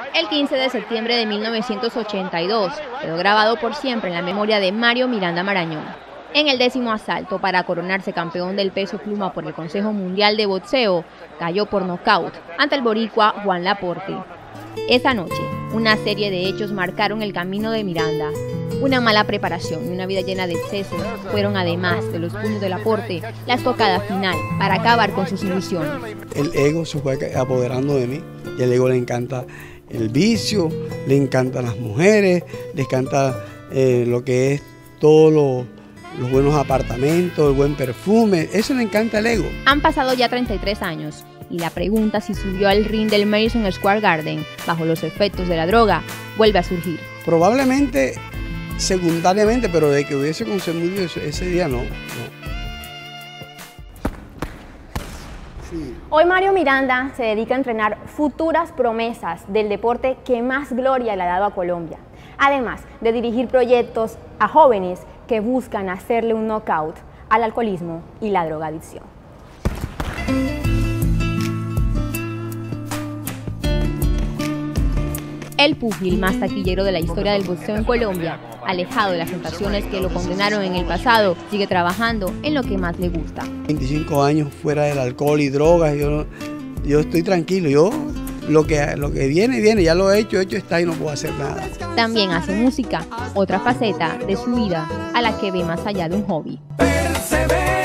El 15 de septiembre de 1982 quedó grabado por siempre en la memoria de Mario Miranda Marañón. En el 10º asalto para coronarse campeón del peso pluma por el Consejo Mundial de Boxeo, cayó por nocaut ante el boricua Juan Laporte. Esa noche, una serie de hechos marcaron el camino de Miranda. Una mala preparación y una vida llena de excesos fueron, además de los puños de Laporte, la estocada final para acabar con sus ilusiones. El ego se fue apoderando de mí y el ego le encanta el vicio, le encantan las mujeres, le encanta lo que es todo los buenos apartamentos, el buen perfume, eso le encanta al ego. Han pasado ya 33 años y la pregunta si subió al ring del Madison Square Garden bajo los efectos de la droga vuelve a surgir. Probablemente secundariamente, pero de que hubiese consumido ese día no. Sí. Hoy Mario Miranda se dedica a entrenar futuras promesas del deporte que más gloria le ha dado a Colombia, además de dirigir proyectos a jóvenes que buscan hacerle un knockout al alcoholismo y la drogadicción. El púgil más taquillero de la historia del boxeo en Colombia, alejado de las tentaciones que lo condenaron en el pasado, sigue trabajando en lo que más le gusta. 25 años fuera del alcohol y drogas, yo estoy tranquilo, lo que viene, ya lo he hecho está y no puedo hacer nada. También hace música, otra faceta de su vida a la que ve más allá de un hobby.